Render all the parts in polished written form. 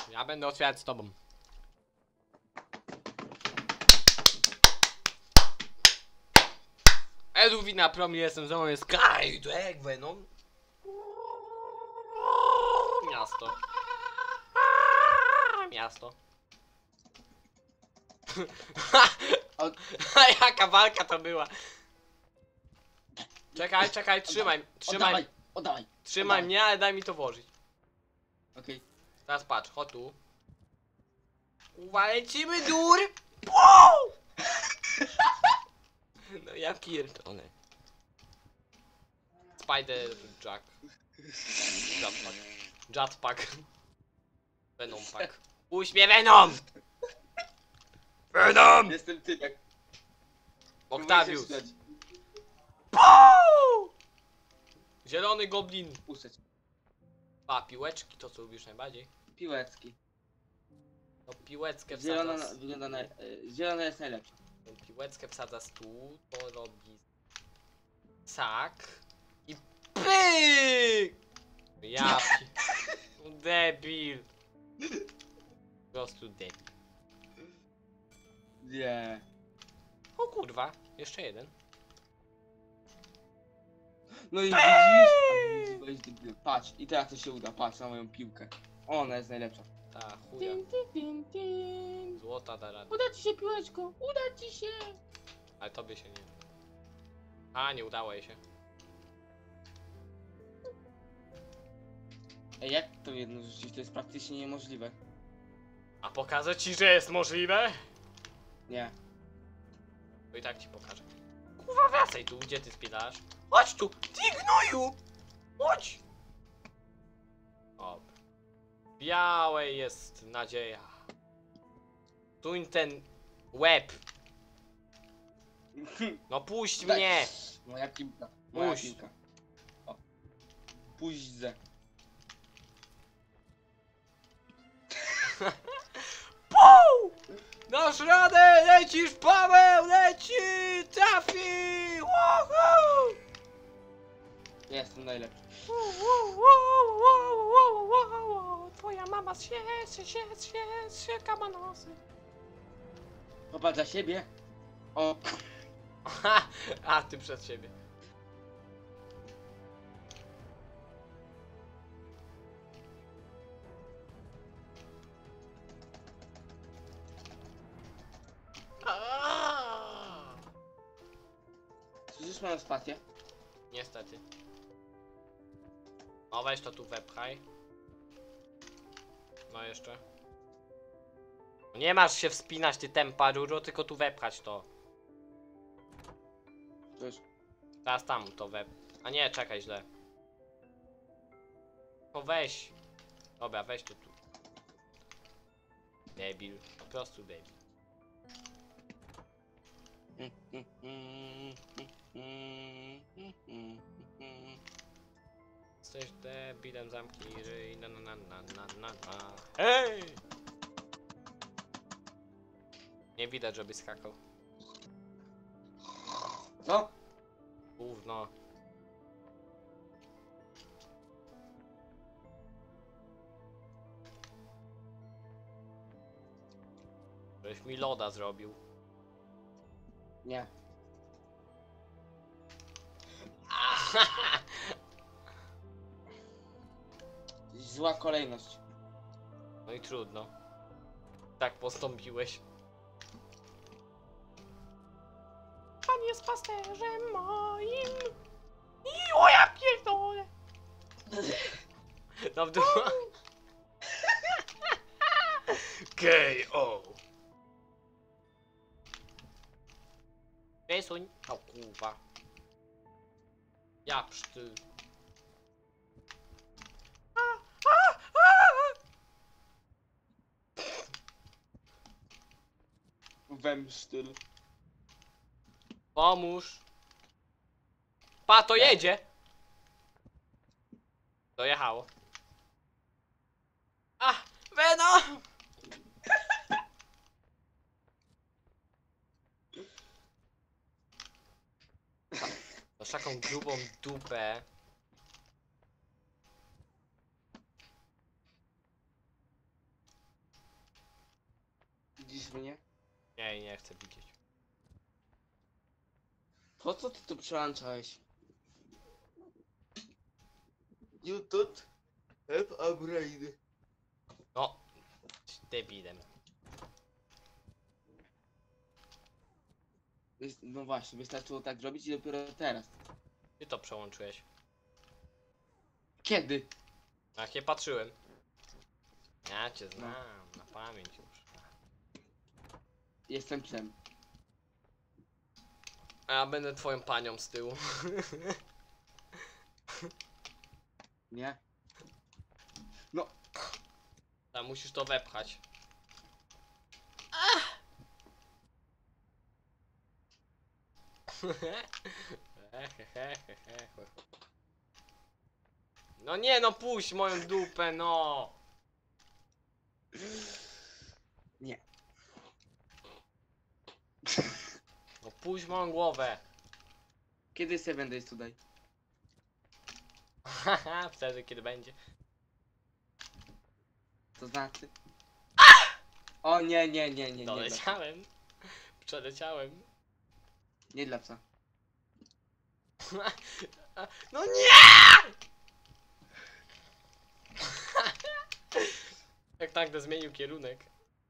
Ja będę otwierać z tobą. Edwina Prom, jestem z jest Kaj, to jak Venom. Miasto. Miasto. Jaka walka to była. Czekaj, trzymaj. Oddawaj. Trzymaj mnie, ale daj mi to włożyć. Okej. Teraz patrz, chodź tu. Lecimy dur! No ja pierdolę. Spider Jack. Jetpack. Jetpack. Venom pack. Puść mnie, Venom! Venom! Jestem typek. Octavius. Zielony goblin. Puszczać. A, piłeczki, to co lubisz najbardziej? Piłecki. No piłeczkę Zielona wsadza. wygląda zielona jest najlepsza. Piłeczkę wsadza tu, to robi sak i pyk! Ja debil. Po prostu debil. Nie. O kurwa, jeszcze jeden. No i widzisz? Patrz, i teraz to się uda, patrz na moją piłkę. Ona jest najlepsza. Ta chuja. Złota da radę. Uda ci się, piłeczko, uda ci się. Ale tobie się nie. A, nie udało jej się. Ej, jak to jedno rzucić? To jest praktycznie niemożliwe. A pokażę ci, że jest możliwe? Nie. To i tak ci pokażę. Kurwa, wracaj tu, gdzie ty spielasz? Chodź tu, ty gnoju! Chodź! O. Białej jest nadzieja. Tuń ten łeb. No puść Daj. mnie! Moja piłka. Moja Puść. piłka. O. Puść ze. Puu! Dasz radę! Lecisz, Paweł! Leci! Trafi! Woohoo! Jestem najlepszy. Twoja mama się kamanosy. Popatrz za siebie. O. A, ty przed siebie. Słyszysz moją spację? Niestety. O, weź to tu wepchaj. No jeszcze. No nie masz się wspinać, ty tempa ruro, tylko tu wepchać to. Cóż. Teraz tam to A nie, czekaj, źle. No weź. Dobra, weź to tu. Debil. Po prostu debil. Jesteś debilem, zamknij ryj, na. Hej! Nie widać, żeby skakał. Co? Gówno. Żeś mi loda zrobił. Nie. Zła kolejność. No i trudno. Tak postąpiłeś. Pan jest pasterzem moim. I o ja pierdolę. No w dół. KO. Przesuń. O kurwa. Ja pszty. Wemsztyl. Pomóż. Pa, to Nie. jedzie. Dojechało. A, Venom! Masz taką grubą dupę. Widzisz mnie? Nie chcę widzieć. Po co ty tu przełączałeś? YouTube have upgrade. No, debilem. No właśnie, wystarczyło tak zrobić i dopiero teraz. Ty to przełączyłeś. Kiedy? Jak nie patrzyłem. Ja cię znam, na pamięć już. Jestem psem. A ja będę twoją panią z tyłu. Nie? Tam musisz to wepchać. No nie, no puść moją dupę, no. Nie. No puść moją głowę. Kiedy Seven Days tutaj? Haha, wtedy kiedy będzie. To znaczy? O nie. Doleciałem. Przeleciałem. Nie dla psa. No nie! Jak tak zmienił kierunek.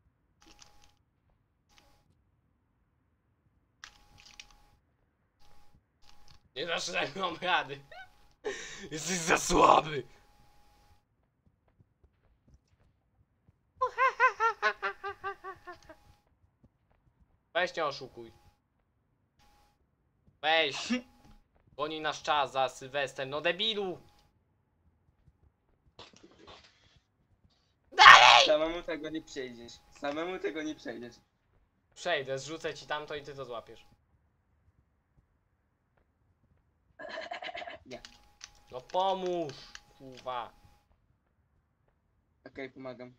Nie dasz mam rady. Jesteś za słaby. Weź nie oszukuj. Weź. Goni nasz czas za Sylwestrem, no debilu. Dalej! Samemu tego nie przejdziesz. Samemu tego nie przejdziesz. Przejdę, zrzucę ci tamto i ty to złapiesz. Nie. No pomóż, kurwa. Okej, pomagam.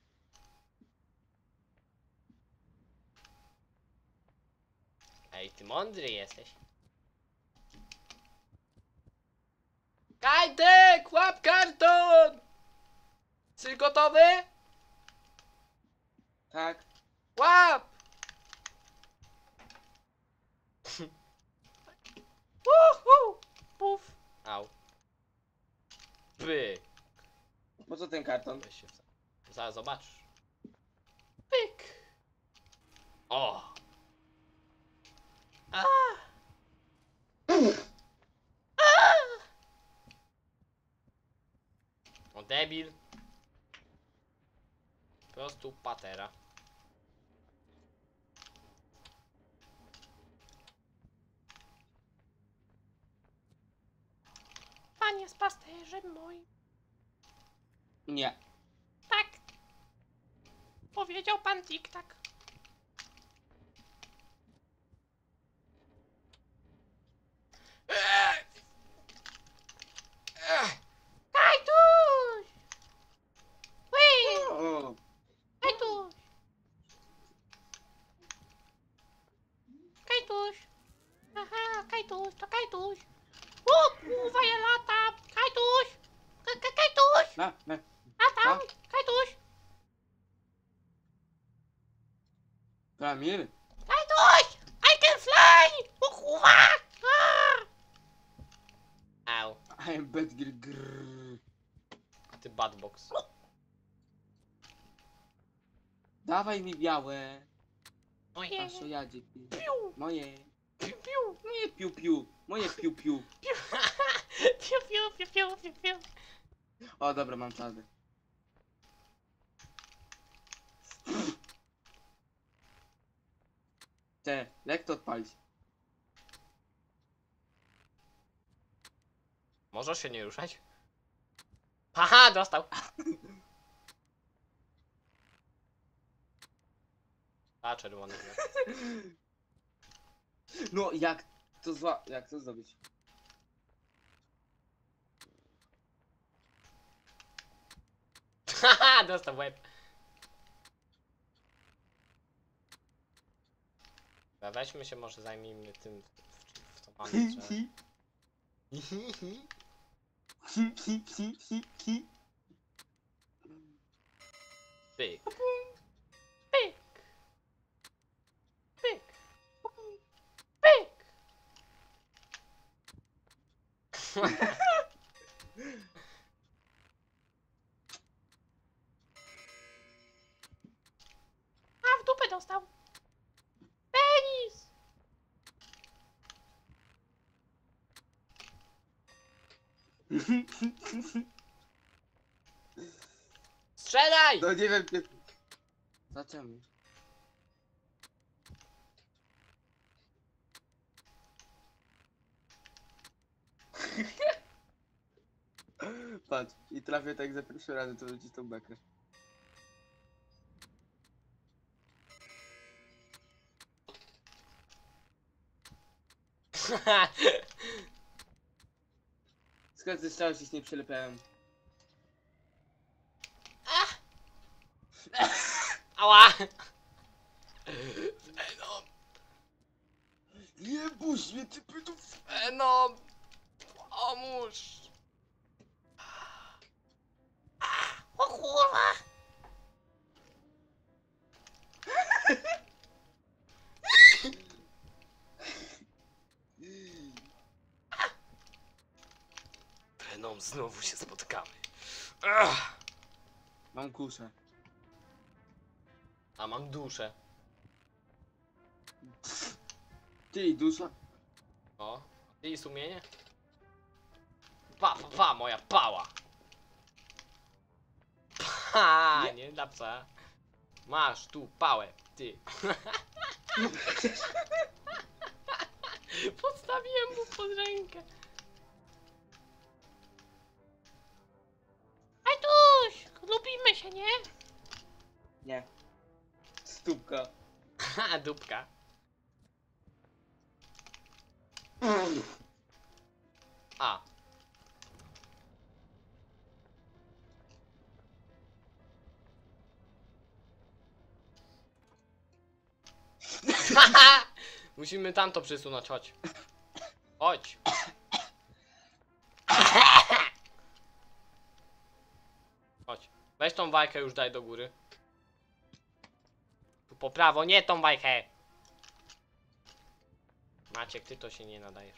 Ej, ty mądry jesteś. Kajtek, łap karton! Jesteś gotowy? Tak. Łap! Uhu! Puf! Au. Pyk. Po co ten karton? Weź się zaraz zobaczysz. Pyk. O! A! O debil. Po prostu patera. Pan jest pasterzem moim. Nie. Tak. Powiedział pan tik-tak. Kajtuś! Ui! O, Kajtuś! Kajtuś! Aha, Kajtuś, to Kajtuś! O kurwa, ja latam! Kajtuś! Kajtuś! na. Latam! Kajtuś! Kamil. Kajtuś! I can fly! O kurwa! Au. I am bad girl. Grrr. Ty badbox. Dawaj mi białe. Moje! Aż o jadzie. Piu! Moje. Piu, piu! Moje piu-piu. Moje piu-piu. Piu, piu, piu, piu, piu, piu. O, dobra, mam czarny. Jak to odpalić? Możesz się nie ruszać? Haha, dostał! A, czerwony. No, jak to zrobić? Haha, dostał w łeb. Dobra, weźmy się, może zajmijmy tym, w co mamy, że... Pyk. Pyk. A, w dupę dostał. Penis! Strzelaj! No nie wiem, nie... Zaczęmy. Patrz, i trafię tak za pierwszy raz, to będzie tą bekę. Skąd ze strzału się nie przylepiałem? Ała! Venom! Nie buź mnie, ty pytów! Venom! Pomóż! O kurwa! Venom, znowu się spotykamy. Mam kuszę. A mam duszę. Ty i dusza? O, ty i sumienie? Pa, moja pała! Pa, nie dla psa. Masz tu pałę, ty. Podstawiłem mu pod rękę. Ajtuś, lubimy się, nie? Nie. Stópka. Ha, dupka. A. Musimy tamto przesunąć, chodź. Chodź. Chodź. Weź tą wajkę już daj do góry. Tu po prawo, nie tą wajkę. Maciek, ty to się nie nadajesz.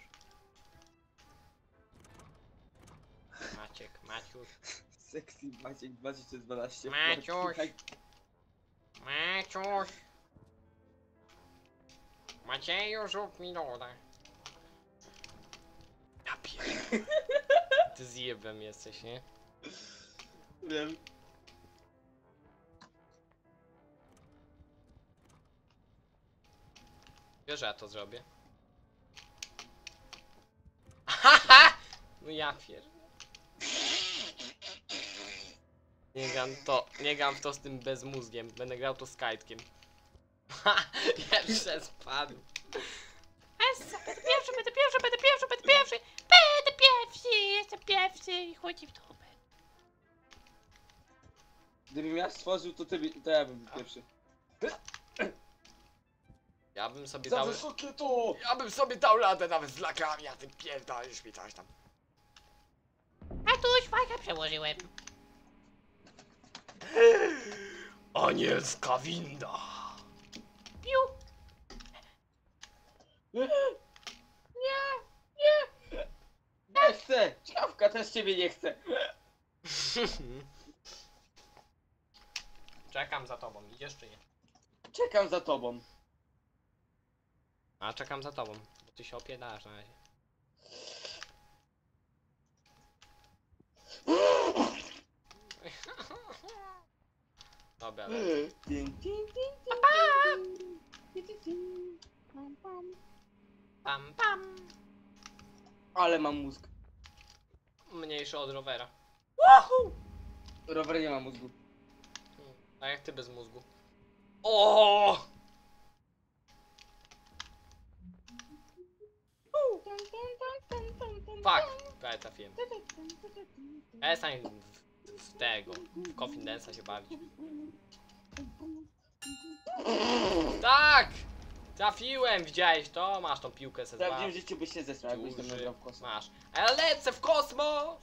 Maciuś. Sexy Maciek 2012. Maciuś. Maciuś. Macieju, zrób mi loda. Ja pierdolę. Ty zjebem jesteś, nie? Wiem. Wiesz, że ja to zrobię. Haha! No ja pierdolę. Nie gram w to z tym bezmózgiem. Będę grał to z kajtkiem. Ha! Jeszcze spadł. Będę pierwszy, jestem pierwszy i chodzi w dupę. Gdybym ja stworzył, to ja bym był pierwszy. Ja bym sobie Za dał... wysokie to! Ja bym sobie dał radę nawet z lakami, a ty pierdolisz mi coś tam. A tu szwajkę przełożyłem. Anielska winda. Piu. Nie chcę! Czapka też ciebie nie chce! Czekam za tobą, idziesz czy nie? Czekam za tobą. A czekam za tobą, bo ty się opierdalasz na razie. Dobra, lecę. Pam pam. Ale mam mózg. Mniejszy od rowera. Rower nie ma mózgu. A jak ty bez mózgu? O! Fuck, prawie trafiłem. Przestań w tego, w Coffin Dance'a się bawić. Tak! Trafiłem, widziałeś to? Masz tą piłkę W se prawdziwym życiu byś się zesrał, jakbyś tam nagrał w kosmos. Masz. A ja lecę w kosmos!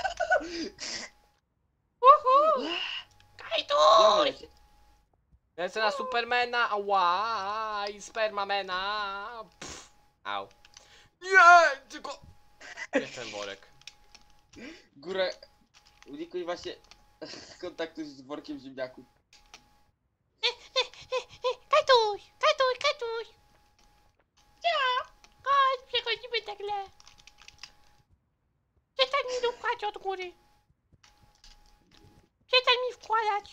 Uhu! Kajtuś! Lecę na Supermana, ała! I Spermamena! Pff, au. Nie! Tylko... Jest ten worek. Górę... Unikuj właśnie kontaktu z workiem ziemniaków. Kajtuś! Kajtuś! Kajtuś! Ja! Chodź, przechodzimy nagle. Przestań mi dupkać od góry. Przestań mi wkładać.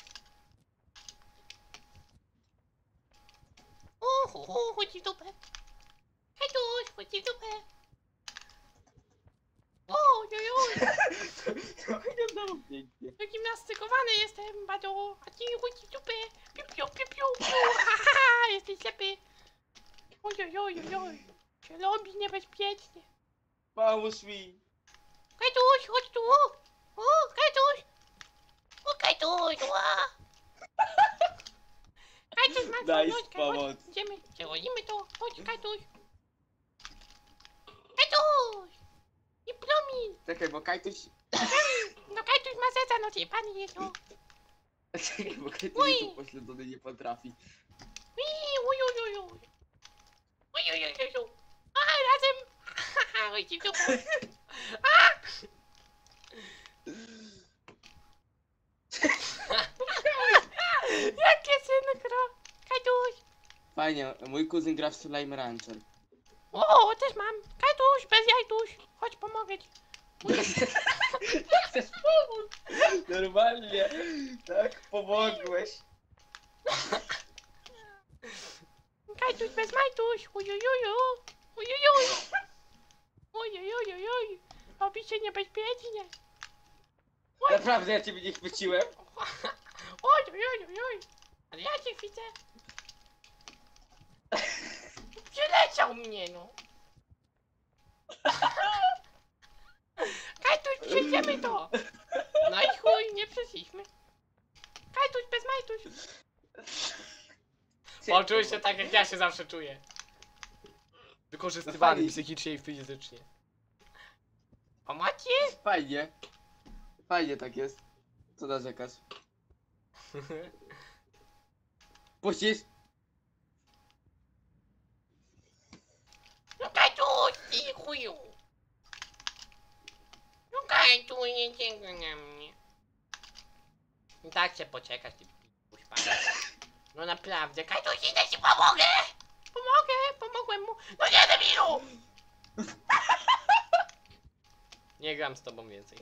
Chodź w dupę. Kajtuś, chodź w dupę. Ojojoj, Wyglądało pięknie. gimnastykowany jestem, Bado. A ty chodź w dupę. Piu, piu, piu, piu, piu. Ha, ha, ha, jesteś ślepy. Ojojoj, się robi niebezpiecznie. Pomóż mi. Kajtuś, chodź tu! O, Kajtuś! O, Kajtuś! Ła! Kajtuś, masz Daj wolnościkę, pomoc. chodź, idziemy, przechodzimy to, chodź, Kajtuś! Kajtuś! I promień! Czekaj, bo Kajtuś... No Kajtuś ma serca, no ty, pan jest, no! Czekaj, bo Kajtuś Ui. jest upośledzony, nie potrafi. Ujujujuj! Ujujujuj! A, razem! Haha, chodź, super! Jakie synchro! Kajtuś! Fajnie, mój kuzyn gra w Slime Rancher. O, też mam! Kajtuś, bez jajtuś! Chodź, pomogę ci! Chcesz pomóc? Normalnie. Tak, pomogłeś. Kajtuś, bez majtuś! Ujujuju! Ujujuj! Ojojojojoj! Robi się niebezpiecznie! Naprawdę ja ciebie nie chwyciłem. Ojojojojoj! Ale ja cię widzę! Przyleciał mnie, no! Kajtuś, przejdziemy to! No i chuj, nie przeszliśmy! Kajtuś, bez majtuś! Poczuł się tak, jak ja się zawsze czuję. Wykorzystywany fajnie. psychicznie i fizycznie. Pomocy? Fajnie. Fajnie tak jest. Co narzekasz? Puścisz? No Kajtuś, ty chuju! No Kajtuś, nie czekaj na mnie. I tak się poczekać, ty puśpana. No naprawdę, Kajtuś, idę ci pomogę! Pomogłem mu. No nie, debilu! Nie gram z tobą więcej.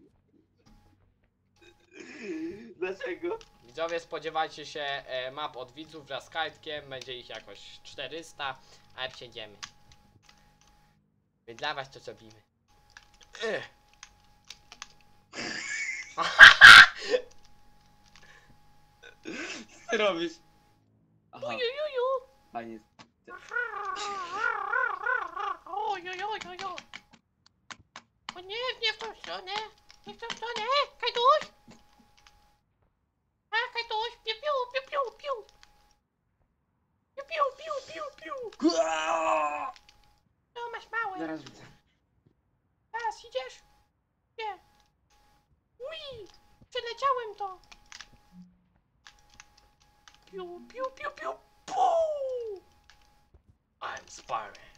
Dlaczego? Widzowie, spodziewajcie się map od widzów wraz z kajtkiem. Będzie ich jakoś 400, ale przejdziemy. My dla was to zrobimy. Co ty robisz? Aha, Ujujuju! fajnie. Ojojojojo! O nie w tą stronę! Nie w tą stronę! Kajtuś! A, Kajtuś! Piu, piu, piu, piu, piu! Piu, piu, piu, piu, piu! No, masz małe! Zaraz widzę. Teraz idziesz? Nie! Ui! Przeleciałem to! Piu, piu, piu, piu! Puu! I'm Spider-Man.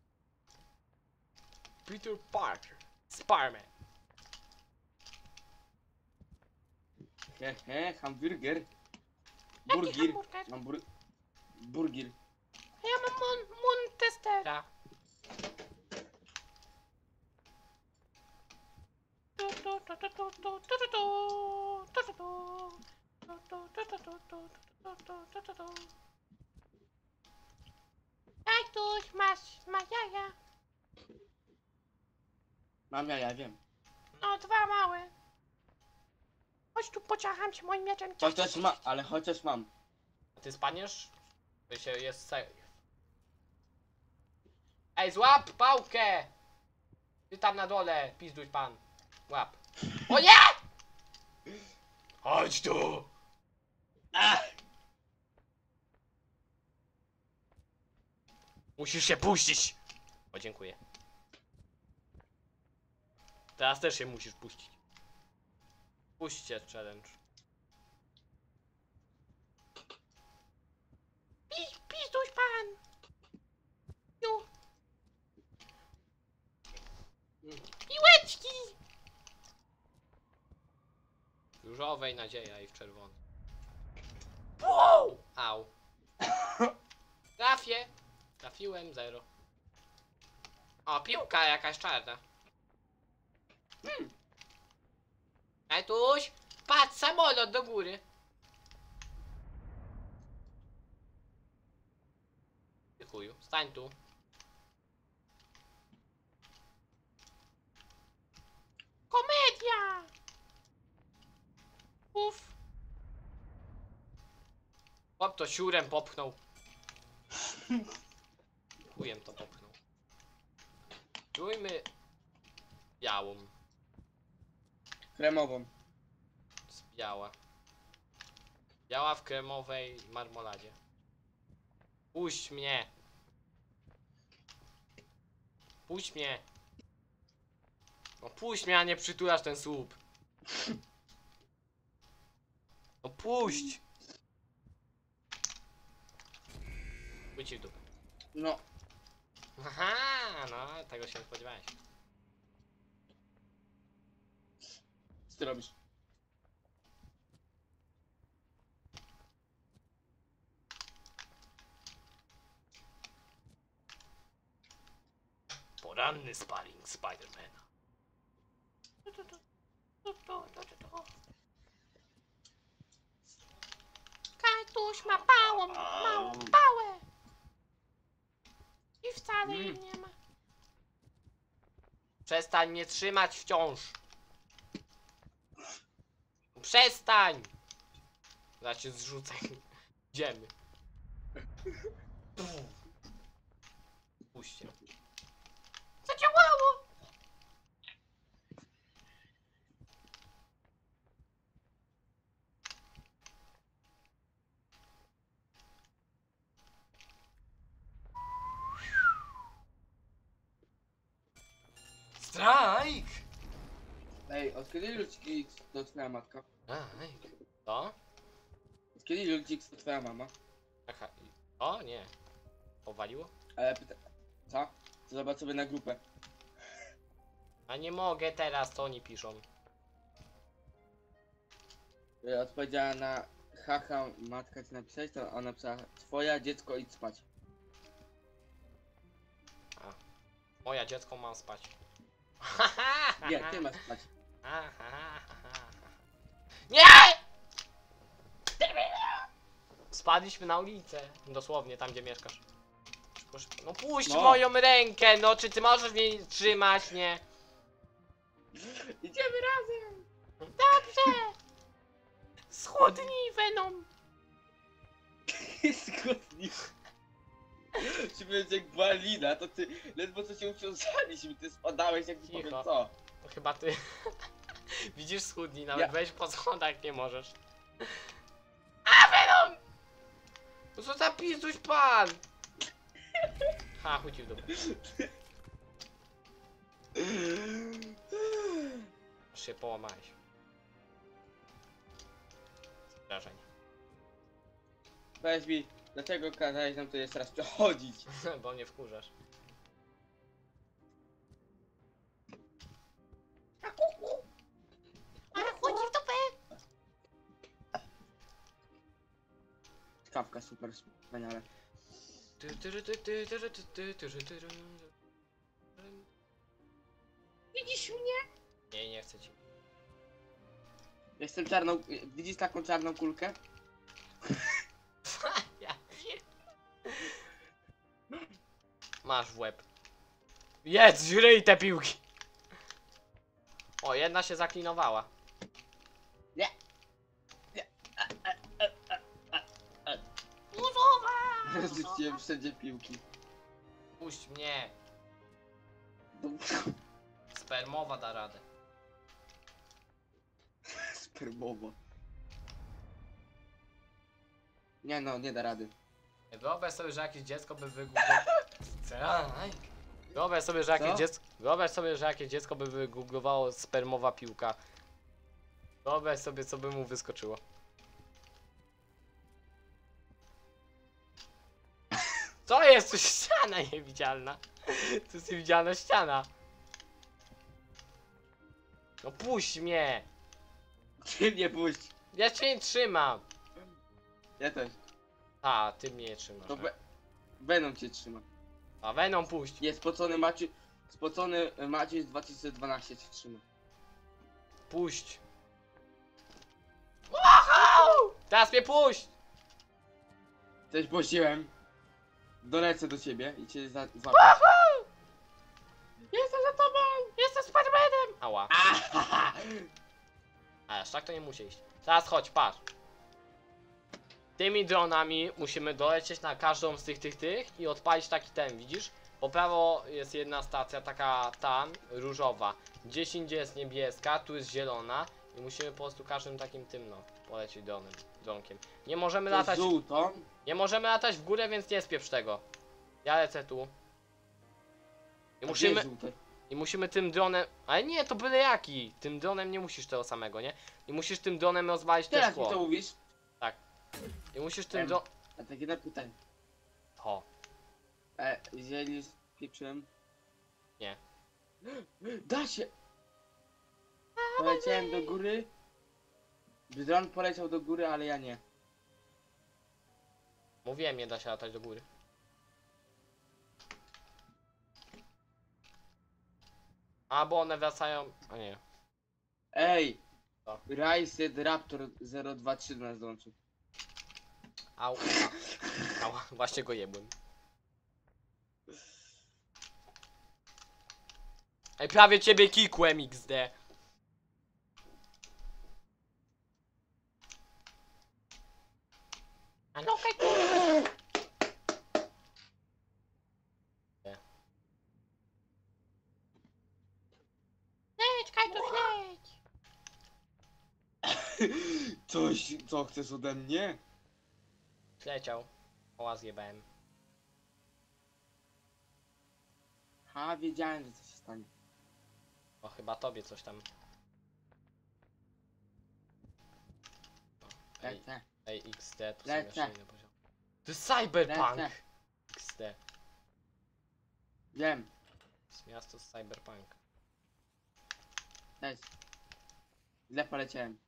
Peter Parker. Spider-Man. Hamburger. Jaki Burgir. hamburger? Mam burgir. A ja mam Montestera. Kajtuś, masz jaja? Mam ja wiem. No, dwa małe. Chodź tu, pociacham się moim mieczem. Chociaż ma, ale chociaż mam. A ty spaniesz? To się jest safe. Ej, złap pałkę! Ty tam na dole, pizduj pan. Łap. O nie! Chodź tu! Musisz się puścić! O, dziękuję. Teraz też się musisz puścić. Puśćcie challenge. Pizduś pan! Ju. fioletowej nadzieja i w czerwonej. Wow! Au. Trafię. Trafiłem 0. O, piłka jakaś czarna. Kajtuś, patrz, samolot do góry. Ty chuju, stań tu. Komedia! Uff. Chłop to siurem popchnął. Chujem to popchnął. Spróbujmy białą. Kremową. Z biała. Biała w kremowej marmoladzie. Puść mnie. Puść mnie. No puść mnie, a nie przytulasz ten słup. No puść. Pójdź w dupę. No. Aha, no tego się nie spodziewałeś. Co ty robisz? Poranny sparring Spidermana. Kajtuś ma małą pałę. I wcale jej nie ma. Przestań mnie trzymać wciąż. Przestań! Zaraz się zrzucę. Idziemy. Puśćcie. Zadziałało! Strajk! Ej, od kiedy Ludzik to twoja matka? To? Od kiedy Ludzik to twoja mama? Aha. O nie. Powaliło? Ale pyta... Co? To zobacz sobie na grupę. A nie mogę teraz, co oni piszą. Odpowiedziała na haha, matka ci napisać, to ona napisała twoja dziecko idź spać. Moja dziecko mam spać. Nie, ty masz spać. Nie! Spadliśmy na ulicę. Dosłownie, tam gdzie mieszkasz. Proszę, no puść No. moją rękę, no czy ty możesz mnie trzymać, nie? Idziemy razem! Dobrze! Schudnij, Venom! Zgodnie. Czy będzie jak była lina, to ty ledwo co się uwiązaliśmy, ty spadałeś jak nie Cicho. powiem co. To chyba ty. Widzisz schudni, nawet Ja- wejść po schodach nie możesz. A Venom! No co za pizduś pan! Ha, chuj ci w dupę. Aż się połamałeś. Wrażenie. Weź mi, dlaczego kazałeś nam tu jeszcze raz przechodzić? Bo mnie wkurzasz. A chodzi w dupę! Kawka super, wspaniale. Widzisz mnie? Nie, nie chcę ci. Jestem czarną, widzisz taką czarną kulkę? Ja masz w łeb. Jedz, żryj te piłki! O, jedna się zaklinowała. Buzowa! Rzuciłem wszędzie piłki. Puść mnie. Spermowa da radę. Spermowo. Nie no, nie da rady. Wyobraź sobie, że jakieś dziecko by wygooglowało. Wyobraź sobie, że jakieś Co? dziecko. Wyobraź sobie, że jakieś dziecko by wygooglowało spermowa piłka. Wyobraź sobie, co by mu wyskoczyło. Co jest? To ściana niewidzialna. To jest niewidzialna ściana. No puść mnie! Ty mnie puść. Ja cię nie trzymam. Ja też. A, ty mnie nie trzymasz. To tak. Venom cię trzyma. A Venom puść. Nie, spocony Maciej z 2012 cię trzyma. Puść. Teraz mnie puść. Też puściłem. Dolecę do ciebie i cię złapię. Jestem za tobą! Jestem Spidermanem. Ała. Ahaha. A aż tak to nie musi iść. Teraz chodź, patrz. Tymi dronami musimy dolecieć na każdą z tych i odpalić taki ten, widzisz? Po prawo jest jedna stacja, taka tam, różowa. Gdzieś indziej jest niebieska, tu jest zielona. I musimy po prostu każdym takim tym, no, polecieć dronkiem. Nie możemy latać, Żółtą. nie możemy latać w górę, więc nie spieprz tego. Ja lecę tu. I musimy tym dronem, ale nie, to byle jaki. Tym dronem nie musisz tego samego, nie? I musisz tym dronem rozwalić te Teraz mi to szkło. mówisz? I musisz tym dronem... A takie na pytanie. O, Jeżeli spieprzyłem... Nie. Da się! Poleciałem do góry. Dron poleciał do góry, ale ja nie. mówiłem, nie da się latać do góry. A, bo one wracają... A nie. Ej! Co? Rysed Raptor 023 do nas dołączył. Au. Au, właśnie go jebłem. Ej, prawie ciebie kikłem, XD. No, Kajtuś. Leć, Kajtuś, leć. Co chcesz ode mnie? Leciał. Oła, zjebałem. Ha, wiedziałem, że coś się stanie. O, chyba tobie coś tam. Ej, Lecę, ej, XD, tu są Lecę. jeszcze inne poziomy. To jest Cyberpunk! lecę. XD. Wiem, To jest miasto z Cyberpunk. leć. Źle poleciałem.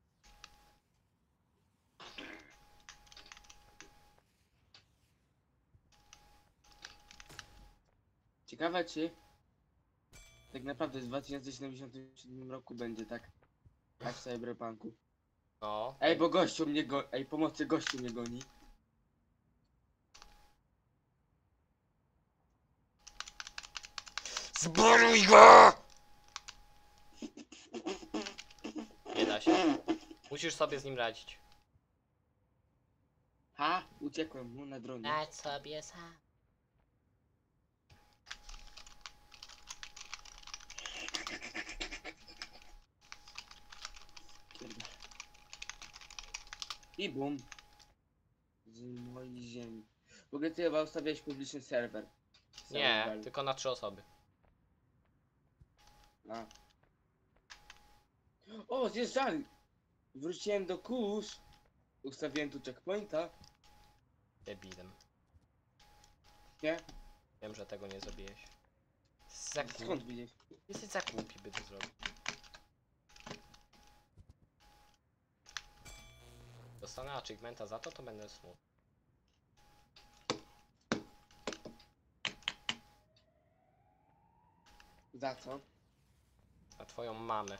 Ciekawe czy tak naprawdę w 2077 roku będzie tak jak w Cyberpunku. No. Ej, bo gościu mnie Ej, pomocy, gościu mnie goni. Zboruj go! Nie da się. Musisz sobie z nim radzić. Ha, uciekłem mu na dronie. Dać sobie sam. I bum. Z mojej ziemi. W ogóle ty chyba ustawiałeś publiczny serwer. Nie, Serwer. tylko na 3 osoby. A. O, zjeżdżali! Wróciłem do kurz. Ustawiłem tu checkpointa. Debilem. Nie? Wiem, że tego nie zrobiłeś. Za Skąd głupi. widzisz? Jesteś za głupi, by to zrobić. Dostanę achievementa za to, to będę smutny. Za co? A twoją mamę.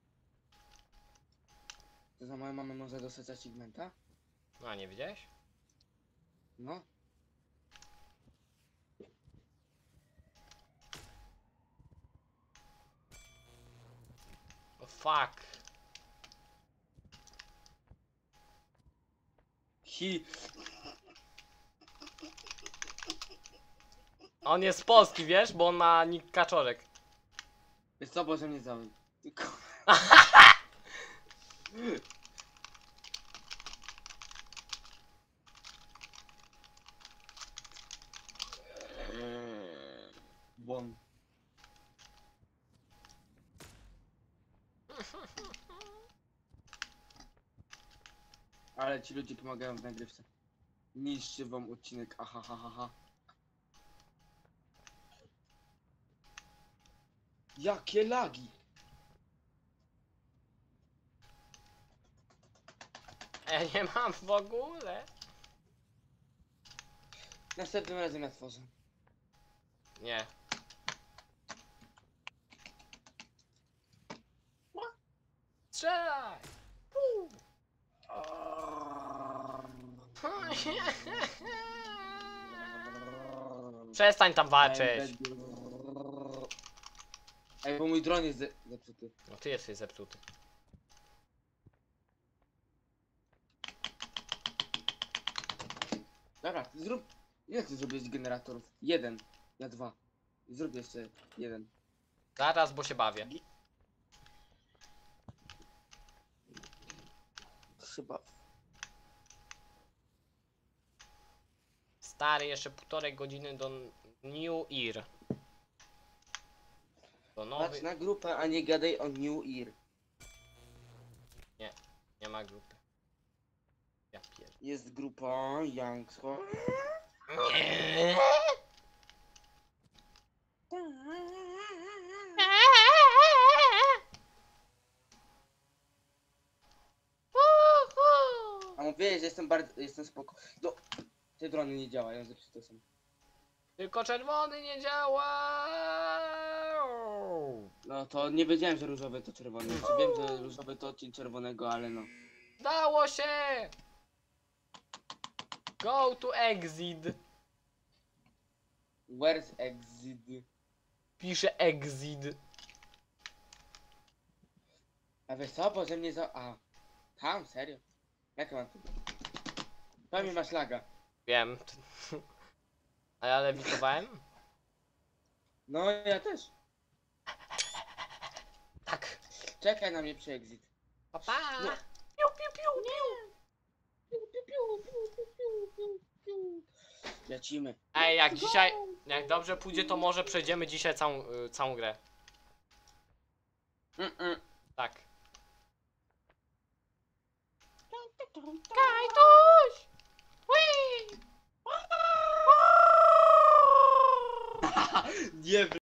To za moją mamę może dostać achievementa? No, a nie widziałeś? No. O fuck. On jest z Polski, wiesz? Bo on ma nick Kaczorek. Wiesz co, Boże mnie zabił. Bon. Ale ci ludzie pomagają w nagrywce. Niszczy wam odcinek, ahahaha. Jakie lagi! A ja nie mam w ogóle. Następnym razem ja tworzę. Nie. Strzelaj! Przestań tam walczyć. Ej, bo mój dron jest zepsuty. No ty jesteś zepsuty. Dobra, zrób... Ile ty zrobiłeś generatorów? Jeden. Ja 2. Zrób jeszcze jeden. Zaraz, bo się bawię. Chyba. Stary, jeszcze 1,5 godziny do New Year. Do Patrz nowy... na grupę, a nie gadaj o New Year. Nie ma grupy. Ja pierd... Jest grupa Youngsko. Nie. A mówię, że jestem bardzo... Jestem spoko. No, te drony nie działają, zepsute są. Tylko czerwony nie działa. No to nie wiedziałem, że różowe to czerwone. Znaczy, wiem, że różowe to odcień czerwonego, ale no. Dało się! Go to exit. Where's exit? Pisze exit. A wiesz co, bo że mnie za... A. Tam, serio? Jak mam tu? Pewnie masz laga. Wiem. A ja lewitowałem? No, ja też. Tak. Czekaj na mnie przy exit. Papa. No. Piu, piu, piu, piu. Lecimy. Ej, jak dzisiaj, jak dobrze pójdzie, to może przejdziemy dzisiaj całą grę. Tak. Kajtuś! Ui! Nie